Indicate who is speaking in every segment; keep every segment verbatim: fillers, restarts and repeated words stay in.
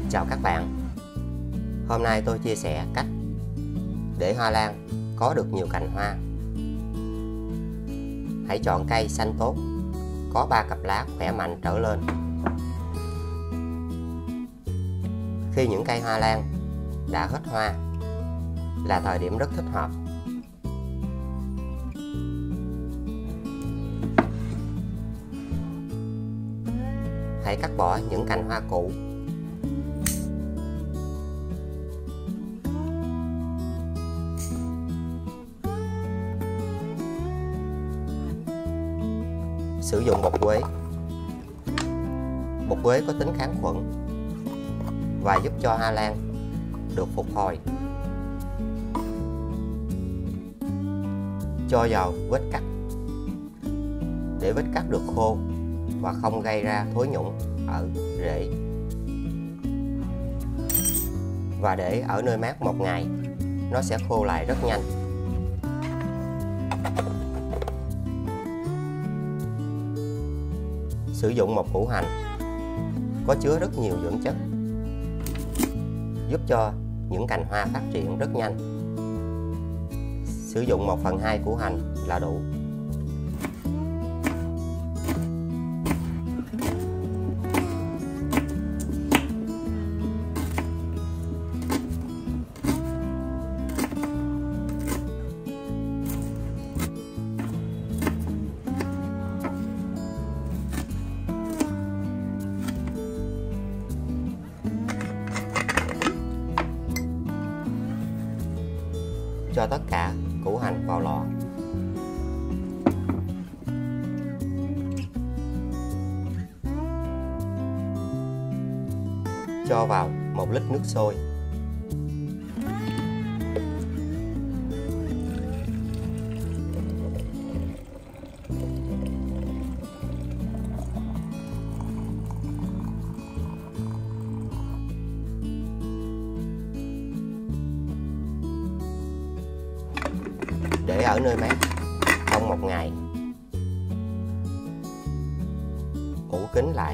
Speaker 1: Chào các bạn. Hôm nay tôi chia sẻ cách để hoa lan có được nhiều cành hoa. Hãy chọn cây xanh tốt, có ba cặp lá khỏe mạnh trở lên. Khi những cây hoa lan đã hết hoa là thời điểm rất thích hợp. Hãy cắt bỏ những cành hoa cũ. Sử dụng bột quế. Bột quế có tính kháng khuẩn và giúp cho hoa lan được phục hồi. Cho vào vết cắt để vết cắt được khô và không gây ra thối nhũng ở rễ. Và để ở nơi mát một ngày, nó sẽ khô lại rất nhanh. Sử dụng một củ hành có chứa rất nhiều dưỡng chất, giúp cho những cành hoa phát triển rất nhanh. Sử dụng một phần hai củ hành là đủ. Cho tất cả củ hành vào lọ. Cho vào một lít nước sôi. Để ở nơi mát trong một ngày. Ủ kín lại.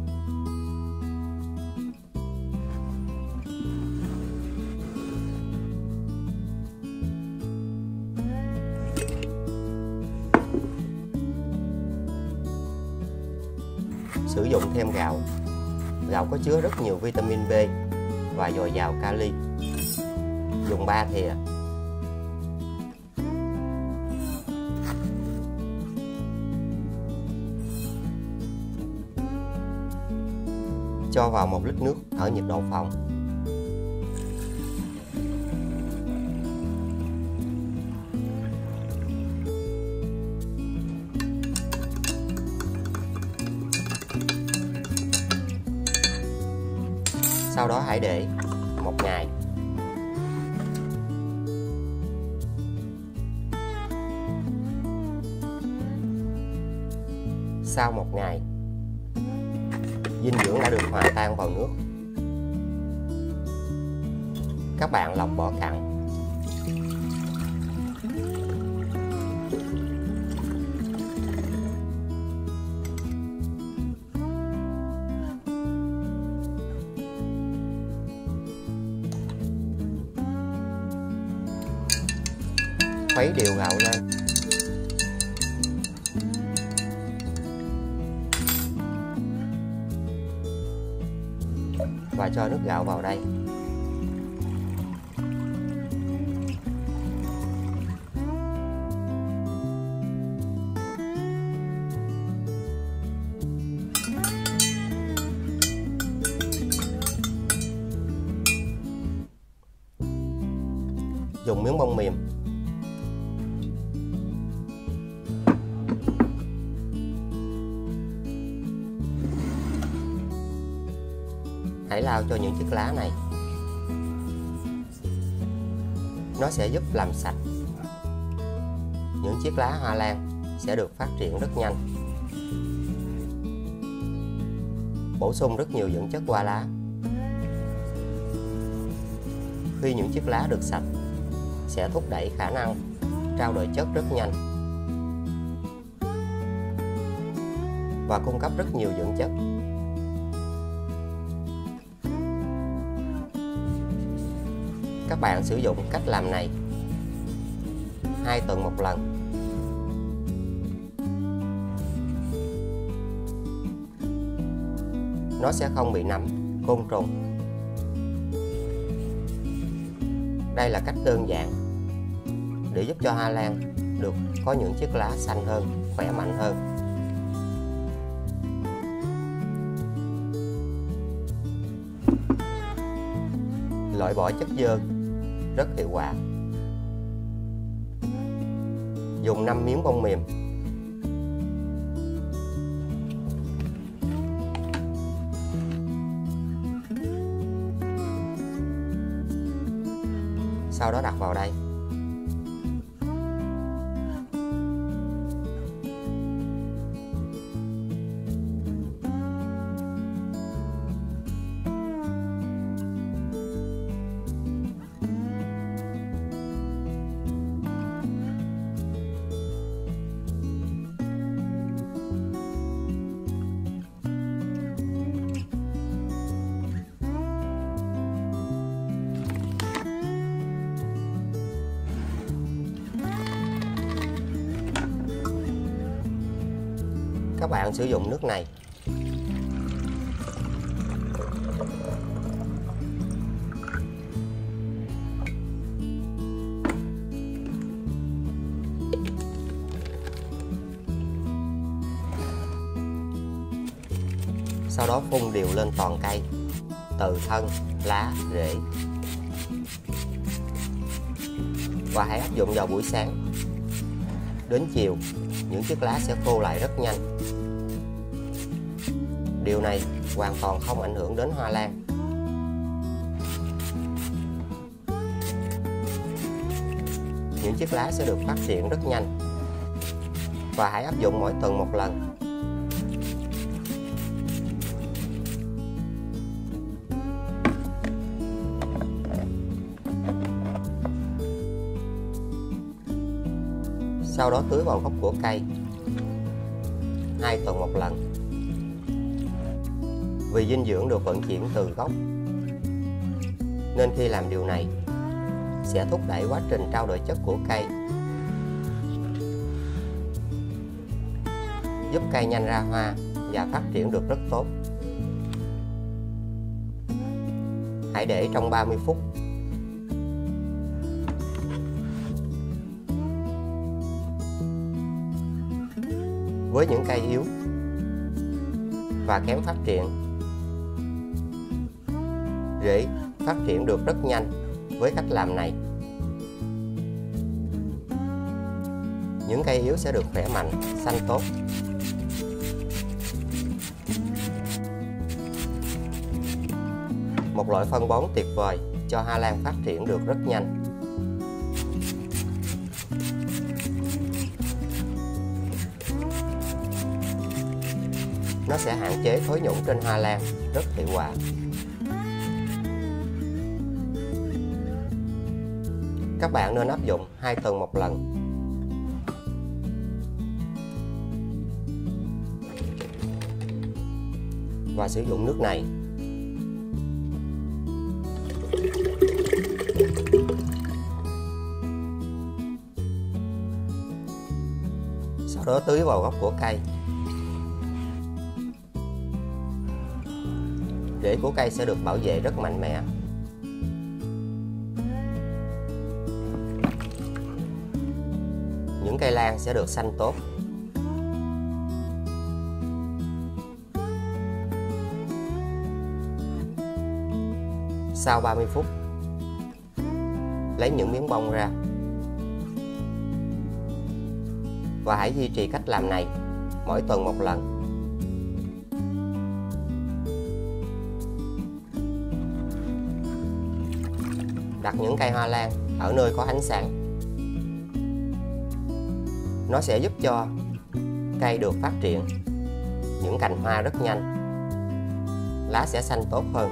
Speaker 1: Sử dụng thêm gạo. Gạo có chứa rất nhiều vitamin B và dồi dào kali. Dùng ba thìa. Cho vào một lít nước ở nhiệt độ phòng. Sau đó hãy để một ngày. Sau một ngày, dinh dưỡng đã được hòa tan vào nước. Các bạn lọc vỏ cặn. Khuấy đều gạo lên. Và cho nước gạo vào đây. Dùng miếng bông mềm. Hãy lau cho những chiếc lá này. Nó sẽ giúp làm sạch. Những chiếc lá hoa lan sẽ được phát triển rất nhanh. Bổ sung rất nhiều dưỡng chất qua lá. Khi những chiếc lá được sạch, sẽ thúc đẩy khả năng trao đổi chất rất nhanh và cung cấp rất nhiều dưỡng chất. Các bạn sử dụng cách làm này hai tuần một lần. Nó sẽ không bị nấm, côn trùng. Đây là cách đơn giản để giúp cho hoa lan được có những chiếc lá xanh hơn, khỏe mạnh hơn. Loại bỏ chất dơ rất hiệu quả. Dùng năm miếng bông mềm. Sau đó đặt vào đây. Các bạn sử dụng nước này sau đó phun đều lên toàn cây, từ thân, lá, rễ. Và hãy áp dụng vào buổi sáng. Đến chiều, những chiếc lá sẽ khô lại rất nhanh. Điều này hoàn toàn không ảnh hưởng đến hoa lan. Những chiếc lá sẽ được phát triển rất nhanh. Và hãy áp dụng mỗi tuần một lần. Sau đó tưới vào gốc của cây hai tuần một lần. Vì dinh dưỡng được vận chuyển từ gốc, nên khi làm điều này sẽ thúc đẩy quá trình trao đổi chất của cây, giúp cây nhanh ra hoa và phát triển được rất tốt. Hãy để trong ba mươi phút. Với những cây yếu và kém phát triển, rễ phát triển được rất nhanh với cách làm này. Những cây yếu sẽ được khỏe mạnh, xanh tốt. Một loại phân bón tuyệt vời cho hoa lan phát triển được rất nhanh. Nó sẽ hạn chế thối nhũng trên hoa lan rất hiệu quả. Các bạn nên áp dụng hai tuần một lần. Và sử dụng nước này. Sau đó tưới vào gốc của cây. Rễ của cây sẽ được bảo vệ rất mạnh mẽ. Những cây lan sẽ được xanh tốt. Sau ba mươi phút, lấy những miếng bông ra. Và hãy duy trì cách làm này mỗi tuần một lần. Đặt những cây hoa lan ở nơi có ánh sáng. Nó sẽ giúp cho cây được phát triển những cành hoa rất nhanh. Lá sẽ xanh tốt hơn.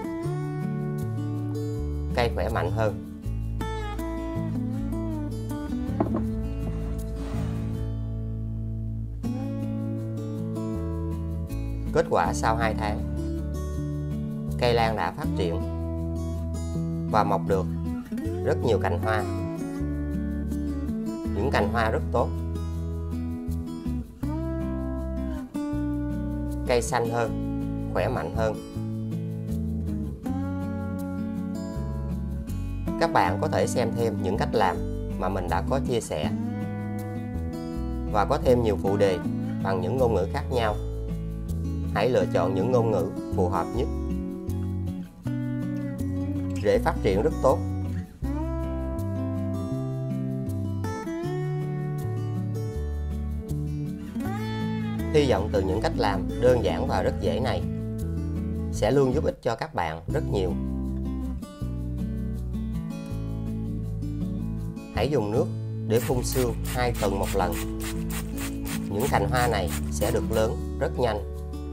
Speaker 1: Cây khỏe mạnh hơn. Kết quả sau hai tháng, cây lan đã phát triển và mọc được rất nhiều cành hoa. Những cành hoa rất tốt. Cây xanh hơn, khỏe mạnh hơn. Các bạn có thể xem thêm những cách làm mà mình đã có chia sẻ và có thêm nhiều phụ đề bằng những ngôn ngữ khác nhau. Hãy lựa chọn những ngôn ngữ phù hợp nhất. Rễ phát triển rất tốt. Hy vọng từ những cách làm đơn giản và rất dễ này sẽ luôn giúp ích cho các bạn rất nhiều. Hãy dùng nước để phun sương hai tuần một lần. Những cành hoa này sẽ được lớn rất nhanh.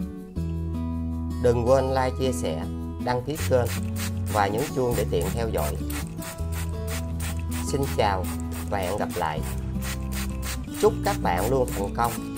Speaker 1: Đừng quên like, chia sẻ, đăng ký kênh và nhấn chuông để tiện theo dõi. Xin chào và hẹn gặp lại. Chúc các bạn luôn thành công.